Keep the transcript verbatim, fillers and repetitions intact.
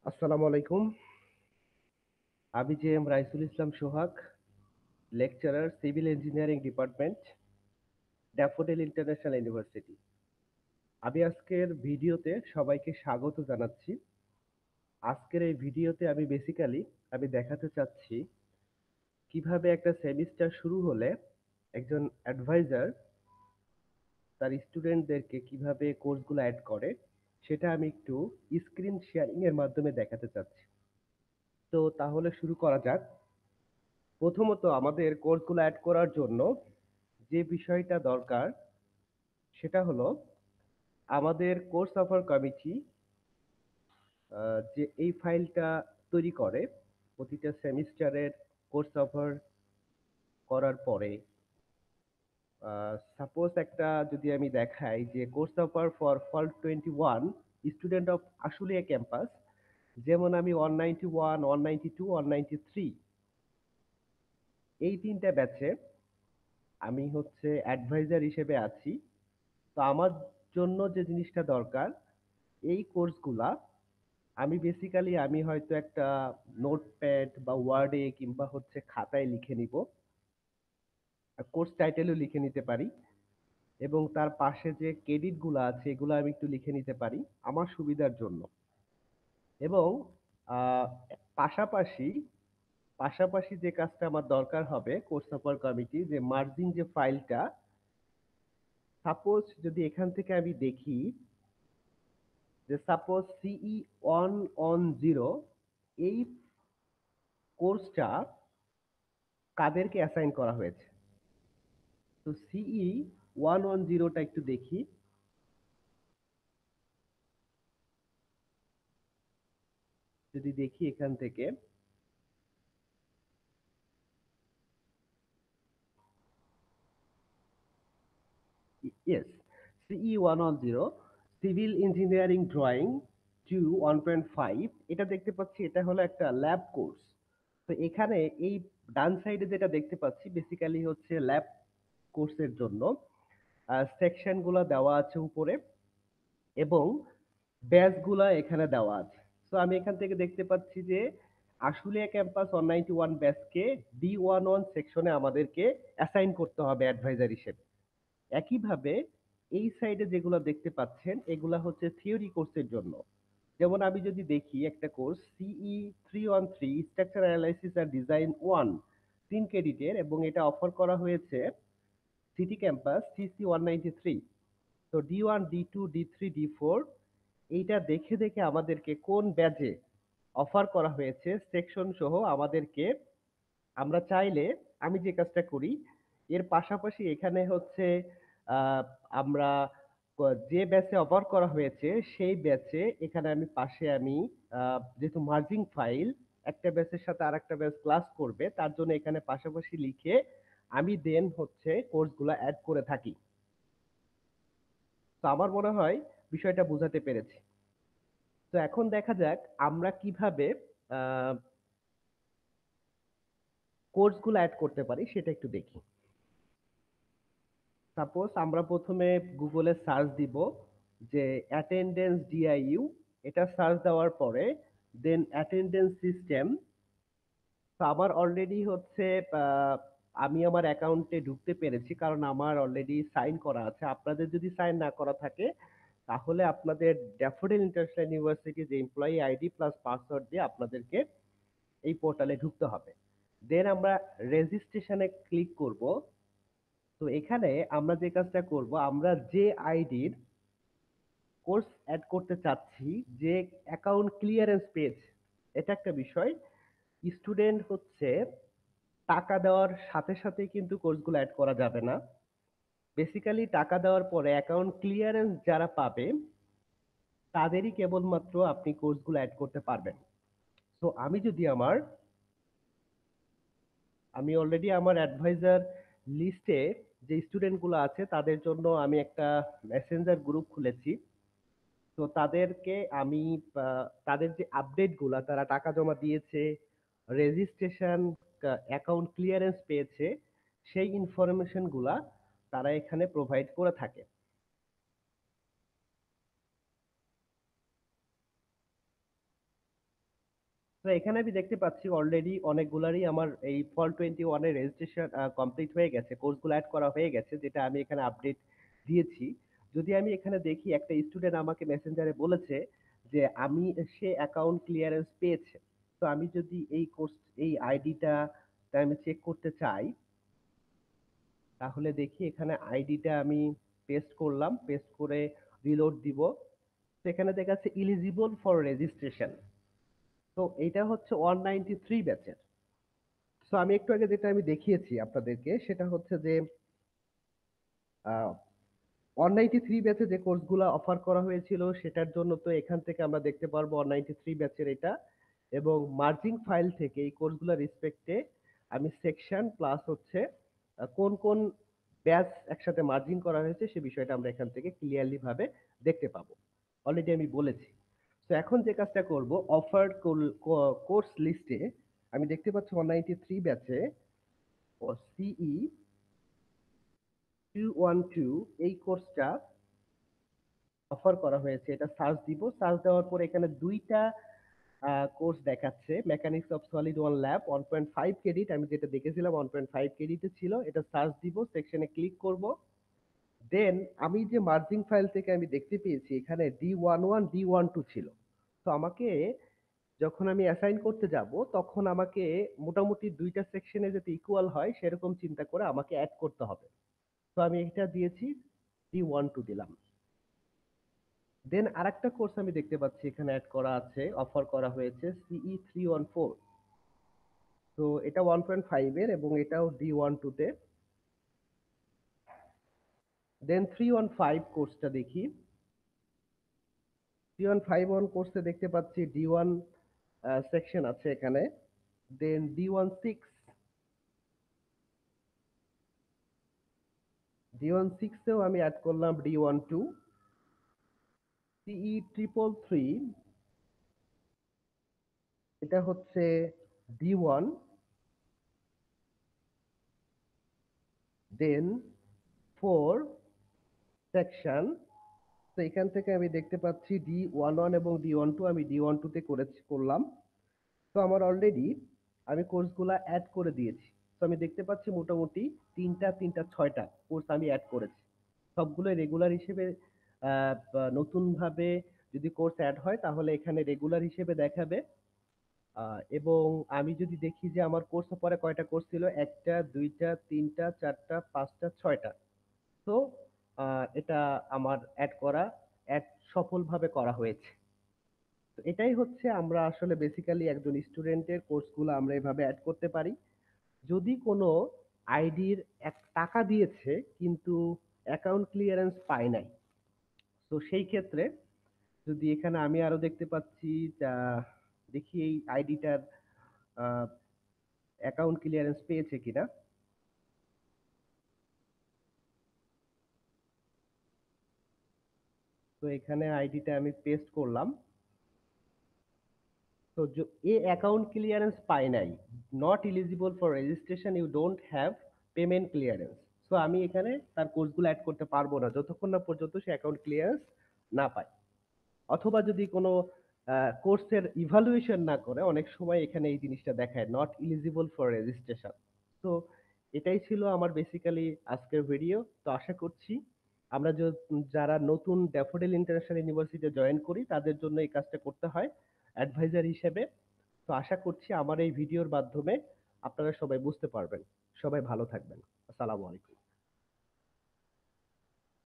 আসসালামু আলাইকুম। আমি J M Raisul Islam Sohag, lecturer, civil engineering department, Daffodil International University. আমি আজকের ভিডিওতে সবাইকে স্বাগত জানাচ্ছি। আজকের এই ভিডিওতে আমি বেসিক্যালি আমি দেখাতে চাচ্ছি কিভাবে একটা সেমিস্টার শুরু হলে একজন অ্যাডভাইজার তার স্টুডেন্টদেরকে কিভাবে কোর্সগুলো অ্যাড করে, সেটা আমি একটু স্ক্রিন শেয়ারিং এর মাধ্যমে দেখাতে চাচ্ছি। তো তাহলে শুরু করা যাক। প্রথমত আমাদের কোর্সগুলো অ্যাড করার জন্য যে বিষয়টা দরকার সেটা হলো আমাদের কোর্স অফার কমিটি যে এই ফাইলটা তৈরি করে প্রতিটা সেমিস্টারের কোর্স অফার করার পরে। সাপোজ একটা যদি আমি দেখাই যে course offer for fall twenty one student of Ashulia campus, যেমন আমি one ninety one one ninety two one ninety three এই তিনটা ব্যাচে আমি হচ্ছে অ্যাডভাইজার হিসেবে আছি। তো আমার জন্য যে জিনিসটা দরকার, এই কোর্সগুলা আমি বেসিক্যালি আমি হয়তো একটা নোটপ্যাড বা ওয়ার্ডে কিংবা হচ্ছে খাতায় লিখে নিব, কোর্স টাইটেলও লিখে নিতে পারি, এবং তার পাশে যে ক্রেডিট গুলো আছে এগুলো আমি একটু লিখে নিতে পারি আমার সুবিধার জন্য। এবং আহ, পাশাপাশি পাশাপাশি যে কাজটা আমার দরকার হবে কোর্স অফার কমিটি যে মার্জিং যে ফাইলটা, সাপোজ যদি এখান থেকে আমি দেখি যে সাপোজ সিই ওয়ান অন জিরো এই কোর্সটা কাদেরকে অ্যাসাইন করা হয়েছে। তো সিই ওয়ান ওয়ান জিরোটা একটু দেখি। যদি দেখি এখান থেকে, yes, CE one one zero civil engineering drawing two one point five, এটা দেখতে পাচ্ছি এটা হলো একটা ল্যাব কোর্স। তো এখানে এই ডান সাইডে যেটা দেখতে পাচ্ছি বেসিক্যালি হচ্ছে ল্যাব কোর্সের জন্য সেকশন গুলো দেওয়া আছে উপরে, এবং ব্যাচগুলা এখানে দেওয়া আছে। তো আমি এখান থেকে দেখতে পাচ্ছি যে Ashulia campus one ninety one ব্যাচকে ডি ওয়ান ওয়ান সেকশনে আমাদেরকে অ্যাসাইন করতে হবে অ্যাডভাইজার হিসেবে। একইভাবে এই সাইডে যেগুলো দেখতে পাচ্ছেন এগুলা হচ্ছে থিওরি কোর্সের জন্য। যেমন আমি যদি দেখি একটা course CE three one three structure analysis আর ডিজাইন ওয়ান, তিন ক্রেডিটের, এবং এটা অফার করা হয়েছে city campus CC one ninety three. তো D one D two D three D four এইটা দেখে দেখে আমাদেরকে কোন ব্যাচে অফার করা হয়েছে সেকশন সহ আমাদেরকে, আমরা চাইলে আমি যে কাজটা করি এর পাশাপাশি এখানে হচ্ছে আহ, আমরা ক- যে ব্যাচে অফার করা হয়েছে সেই ব্যাচে এখানে আমি পাশে আমি আহ, যেহেতু মার্জিং ফাইল একটা ব্যাচের সাথে আর একটা ব্যাচ ক্লাস করবে তার জন্য এখানে পাশাপাশি লিখে আমি দেন হচ্ছে কোর্সগুলো অ্যাড করে থাকি। তো আমার মনে হয় বিষয়টা বোঝাতে পেরেছি। তো এখন দেখা যাক আমরা কিভাবে কোর্সগুলো অ্যাড করতে পারি সেটা একটু দেখি। সাপোজ আমরা প্রথমে গুগলে সার্চ দিব যে অ্যাটেন্ডেন্স ডিআইইউ, এটা সার্চ দেওয়ার পরে দেন অ্যাটেন্ডেন্স সিস্টেম। তো আমার অলরেডি হচ্ছে আহ, আমি আমার অ্যাকাউন্টে ঢুকতে পেরেছি কারণ আমার অলরেডি সাইন করা আছে। আপনাদের যদি সাইন না করা থাকে তাহলে আপনাদের ড্যাফোডিল ইন্টারন্যাশনাল ইউনিভার্সিটি যে এমপ্লয়ি আইডি প্লাস পাসওয়ার্ড দিয়ে আপনাদেরকে এই পোর্টালে ঢুকতে হবে। দেন আমরা রেজিস্ট্রেশনে ক্লিক করব। তো এখানে আমরা যে কাজটা করব, আমরা যে আইডির কোর্স অ্যাড করতে চাচ্ছি, যে অ্যাকাউন্ট ক্লিয়ারেন্স পেজ, এটা একটা বিষয়। স্টুডেন্ট হচ্ছে টাকা দেওয়ার সাথে সাথে কিন্তু কোর্সগুলো অ্যাড করা যাবে না। বেসিক্যালি টাকা দেওয়ার পরে অ্যাকাউন্ট ক্লিয়ারেন্স যারা পাবে তাদেরই কেবলমাত্র আপনি কোর্সগুলো অ্যাড করতে পারবেন। তো আমি যদি আমার আমি অলরেডি আমার অ্যাডভাইজার লিস্টে যে স্টুডেন্টগুলো আছে তাদের জন্য আমি একটা মেসেঞ্জার গ্রুপ খুলেছি। তো তাদেরকে আমি আহ, তাদের যে আপডেটগুলা, তারা টাকা জমা দিয়েছে, রেজিস্ট্রেশন, অ্যাকাউন্ট ক্লিয়ারেন্স পেয়েছে, সেই ইনফরমেশন গুলা তারা এখানে প্রোভাইড করে থাকে। তো এখানে আমি দেখতে পাচ্ছি অলরেডি অনেকগুলারই আমার এই ফল টোয়েন্টি ওয়ান এর রেজিস্ট্রেশন কমপ্লিট হয়ে গেছে, কোর্সগুলো অ্যাড করা হয়ে গেছে, যেটা আমি এখানে আপডেট দিয়েছি। যদি আমি এখানে দেখি, একটা স্টুডেন্ট আমাকে মেসেঞ্জারে বলেছে যে আমি সে অ্যাকাউন্ট ক্লিয়ারেন্স পেয়েছে। তো আমি যদি এই কোর্স এই আইডিটা আমি চেক করতে চাই, তাহলে দেখি এখানে আইডিটা আমি পেস্ট করলাম, পেস্ট করে রিলোড দিব। সেখানে দেখা যাচ্ছে ইলিজিবল ফর রেজিস্ট্রেশন। তো এটা হচ্ছে ওয়ান নাইনটি থ্রি ব্যাচের। সো আমি একটু আগে যেটা আমি দেখিয়েছি আপনাদেরকে, সেটা হচ্ছে যে ওয়ান নাইনটি থ্রি ব্যাচে যে কোর্সগুলো অফার করা হয়েছিল সেটার জন্য তো এখান থেকে আমরা দেখতে পারবো ওয়ান নাইনটি থ্রি ব্যাচের এটা। এবং মার্জিং ফাইল থেকে এই কোর্সগুলোর রেসপেক্টে আমি সেকশন প্লাস হচ্ছে আহ, কোন কোন ব্যাচ একসাথে মার্জিং করা হয়েছে সে বিষয়টা আমরা এখান থেকে ক্লিয়ারলি ভাবে দেখতে পাবো। অলরেডি আমি বলেছি। তো এখন যে কাজটা করব, অফার কোর্স লিস্টে আমি দেখতে পাচ্ছি ওয়ান নাইনটি থ্রি ব্যাচে সিই টু ওয়ান টু এই কোর্সটা অফার করা হয়েছে। এটা সার্চ দিব, সার্চ দেওয়ার পরে এখানে দুইটা কোর্স দেখাচ্ছে, mechanics of solid one lab one point five credit, আমি যেটা দেখেছিলাম ওয়ান পয়েন্ট ফাইভ ক্রেডিটে ছিল। এটা সার্চ দিব, সেকশনে ক্লিক করব। দেন আমি যে মার্জিং ফাইল থেকে আমি দেখতে পেয়েছি এখানে D one one D one two ছিল। তো আমাকে যখন আমি অ্যাসাইন করতে যাব তখন আমাকে মোটামুটি দুইটা সেকশনে যাতে ইকুয়াল হয় সেরকম চিন্তা করে আমাকে অ্যাড করতে হবে। তো আমি এটা দিয়েছি, ডি ওয়ান টু দিলাম। দেন আরেকটা কোর্স আমি দেখতে পাচ্ছি এখানে অ্যাড করা আছে, অফার করা হয়েছে সিই থ্রি ওয়ান ফোর। তো এটা ওয়ান পয়েন্ট ফাইভ এর এবং এটাও ডি ওয়ান টু তে। দেন থ্রি ওয়ান ফাইভ কোর্সটা দেখি। থ্রি ওয়ান ফাইভ ওয়ান কোর্সে দেখতে পাচ্ছি ডি ওয়ান সেকশন আছে এখানে। Then D one six, D one সিক্সেও আমি অ্যাড করলাম D one two. CE triple three, এটা হচ্ছে D one. Then four section. তো এখান থেকে আমি দেখতে পাচ্ছি ডি ওয়ান ওয়ান এবং ডি ওয়ান টু, আমি ডি ওয়ান টু তে করে করলাম। তো আমার অলরেডি আমি কোর্সগুলা অ্যাড করে দিয়েছি। তো আমি দেখতে পাচ্ছি মোটামুটি তিনটা তিনটা ছয়টা কোর্স আমি অ্যাড করেছি। সবগুলো রেগুলার হিসেবে আহ, বা নতুনভাবে যদি কোর্স অ্যাড হয় তাহলে এখানে রেগুলার হিসেবে দেখাবে। আহ, এবং আমি যদি দেখি যে আমার কোর্স পরে কয়টা কোর্স ছিল, একটা দুইটা তিনটা চারটা পাঁচটা ছয়টা। তো আহ, এটা আমার অ্যাড করা, অ্যাড সফলভাবে করা হয়েছে। তো এটাই হচ্ছে আমরা আসলে বেসিক্যালি একজন স্টুডেন্টের কোর্সগুলো আমরা এভাবে অ্যাড করতে পারি। যদি কোনো আইডির এক টাকা দিয়েছে কিন্তু অ্যাকাউন্ট ক্লিয়ারেন্স পায় নাই, তো সেই ক্ষেত্রে যদি এখানে আমি আরো দেখতে পাচ্ছি যা, দেখি এই আইডিটার অ্যাকাউন্ট ক্লিয়ারেন্স পেয়েছে কিনা। তো এখানে আইডিটা আমি পেস্ট করলাম। তো য- এ অ্যাকাউন্ট ক্লিয়ারেন্স পায় নাই, not eligible for registration, you don't have payment clearance. So আমি এখানে তার কোর্সগুলো অ্যাড করতে পারবো না যতক্ষণ না পর্যন্ত সে অ্যাকাউন্ট ক্লিয়ারেন্স না পায়। অথবা যদি কোনো কোর্সের ইভালুয়েশন না করে, অনেক সময় এখানে এই জিনিসটা দেখায় নট এলিজিবল ফর রেজিস্ট্রেশন। তো এটাই ছিল আমার বেসিক্যালি আজকের ভিডিও। তো আশা করছি আমরা য- যারা নতুন ড্যাফোডিল ইন্টারন্যাশনাল ইউনিভার্সিটিতে জয়েন করি তাদের জন্য এই কাজটা করতে হয় অ্যাডভাইজার হিসেবে। তো আশা করছি আমার এই ভিডিওর মাধ্যমে আপনারা সবাই বুঝতে পারবেন। সবাই ভালো থাকবেন। আসসালামু আলাইকুম।